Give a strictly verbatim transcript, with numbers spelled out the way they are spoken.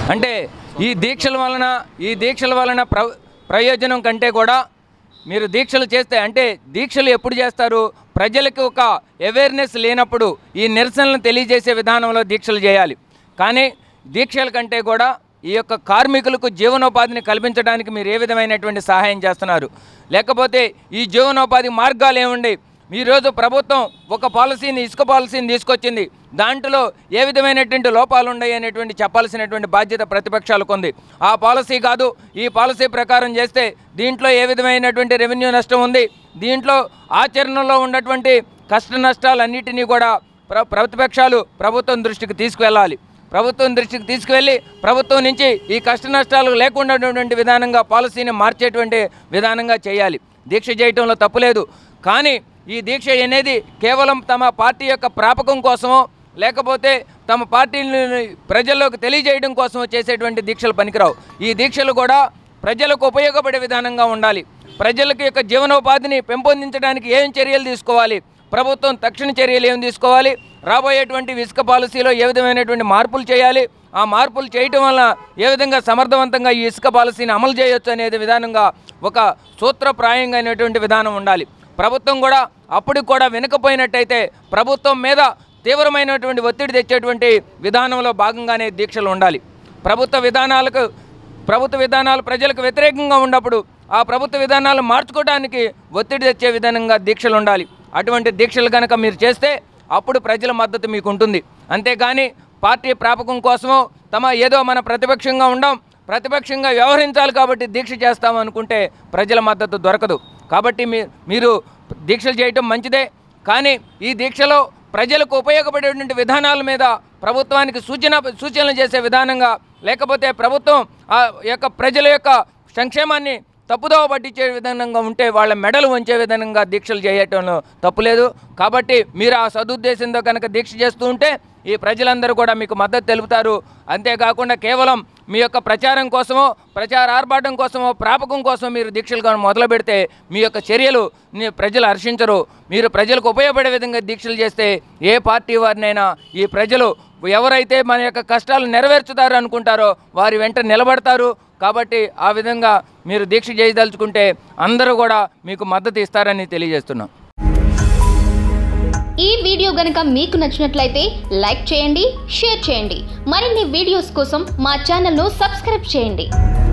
అంటే ఈ దీక్షల వలన ఈ దీక్షల వలన ప్ర ప్రయోజనం కంటే కూడా మీరు దీక్షలు చేస్తే అంటే దీక్షలు ఎప్పుడు చేస్తారు? ప్రజలకు ఒక అవేర్నెస్ లేనప్పుడు ఈ నిరసనలను తెలియజేసే విధానంలో దీక్షలు చేయాలి. కానీ దీక్షల కంటే కూడా ఈ యొక్క కార్మికులకు జీవనోపాధిని కల్పించడానికి మీరు ఏ విధమైనటువంటి సహాయం చేస్తున్నారు? లేకపోతే ఈ జీవనోపాధి మార్గాలు ఏముండి? ఈరోజు ప్రభుత్వం ఒక పాలసీని ఇసుక పాలసీని తీసుకొచ్చింది. దాంట్లో ఏ విధమైనటువంటి లోపాలు ఉన్నాయి అనేటువంటి చెప్పాల్సినటువంటి బాధ్యత ప్రతిపక్షాలకు ఉంది. ఆ పాలసీ కాదు, ఈ పాలసీ ప్రకారం చేస్తే దీంట్లో ఏ విధమైనటువంటి రెవెన్యూ నష్టం ఉంది, దీంట్లో ఆచరణలో ఉన్నటువంటి కష్ట నష్టాలన్నిటినీ కూడా ప్ర ప్రతిపక్షాలు ప్రభుత్వం దృష్టికి తీసుకువెళ్ళాలి. ప్రభుత్వం దృష్టికి తీసుకువెళ్ళి ప్రభుత్వం నుంచి ఈ కష్ట నష్టాలు లేకుండా విధానంగా పాలసీని మార్చేటువంటి విధానంగా చేయాలి. దీక్ష చేయటంలో తప్పులేదు. కానీ ఈ దీక్ష అనేది కేవలం తమ పార్టీ యొక్క ప్రాపకం కోసమో లేకపోతే తమ పార్టీని ప్రజల్లోకి తెలియజేయడం కోసమో చేసేటువంటి దీక్షలు పనికిరావు. ఈ దీక్షలు కూడా ప్రజలకు ఉపయోగపడే విధానంగా ఉండాలి. ప్రజలకు యొక్క జీవనోపాధిని పెంపొందించడానికి ఏం చర్యలు తీసుకోవాలి, ప్రభుత్వం తక్షణ చర్యలు ఏం తీసుకోవాలి, రాబోయేటువంటి ఇసుక పాలసీలో ఏ విధమైనటువంటి మార్పులు చేయాలి, ఆ మార్పులు చేయటం వల్ల ఏ విధంగా సమర్థవంతంగా ఈ ఇసుక పాలసీని అమలు చేయొచ్చు అనేది విధానంగా ఒక సూత్రప్రాయంగా అయినటువంటి విధానం ఉండాలి. ప్రభుత్వం కూడా అప్పుడు కూడా వెనుకపోయినట్టయితే ప్రభుత్వం మీద తీవ్రమైనటువంటి ఒత్తిడి తెచ్చేటువంటి విధానంలో భాగంగానే దీక్షలు ఉండాలి. ప్రభుత్వ విధానాలకు ప్రభుత్వ విధానాలు ప్రజలకు వ్యతిరేకంగా ఉన్నప్పుడు ఆ ప్రభుత్వ విధానాలు మార్చుకోవడానికి ఒత్తిడి తెచ్చే విధానంగా దీక్షలు ఉండాలి. అటువంటి దీక్షలు కనుక మీరు చేస్తే అప్పుడు ప్రజల మద్దతు మీకు ఉంటుంది. అంతేగాని పార్టీ ప్రాపకం కోసమో తమ ఏదో మన ప్రతిపక్షంగా ఉండం, ప్రతిపక్షంగా వ్యవహరించాలి కాబట్టి దీక్ష చేస్తాం అనుకుంటే ప్రజల మద్దతు దొరకదు. కాబట్టి మీ మీరు దీక్షలు చేయటం మంచిదే. కానీ ఈ దీక్షలో ప్రజలకు ఉపయోగపడేటువంటి విధానాల మీద ప్రభుత్వానికి సూచన సూచనలు చేసే విధానంగా లేకపోతే ప్రభుత్వం ఆ యొక్క ప్రజల యొక్క సంక్షేమాన్ని తప్పుదోవ పట్టించే విధానంగా ఉంటే వాళ్ళ మెడలు వంచే విధానంగా దీక్షలు చేయటంలో తప్పులేదు. కాబట్టి మీరు ఆ సదుద్దేశంతో కనుక దీక్ష చేస్తూ ఉంటే ఈ ప్రజలందరూ కూడా మీకు మద్దతు తెలుపుతారు. అంతేకాకుండా కేవలం మీ యొక్క ప్రచారం కోసమో ప్రచార ఆర్భాటం కోసమో ప్రాపకం కోసం మీరు దీక్షలు కానీ మొదలు పెడితే మీ యొక్క చర్యలు ప్రజలు హర్షించరు. మీరు ప్రజలకు ఉపయోగపడే విధంగా దీక్షలు చేస్తే ఏ పార్టీ వారినైనా ఈ ప్రజలు ఎవరైతే మన యొక్క కష్టాలు నెరవేర్చుతారు అనుకుంటారో వారి వెంట నిలబడతారు. కాబట్టి ఆ విధంగా మీరు దీక్ష చేయదలుచుకుంటే అందరూ కూడా మీకు మద్దతు ఇస్తారని తెలియజేస్తున్నాం. ఈ వీడియో గనుక మీకు నచ్చినట్లయితే లైక్ చేయండి, షేర్ చేయండి. మరిన్ని వీడియోస్ కోసం మా ఛానల్ను సబ్స్క్రైబ్ చేయండి.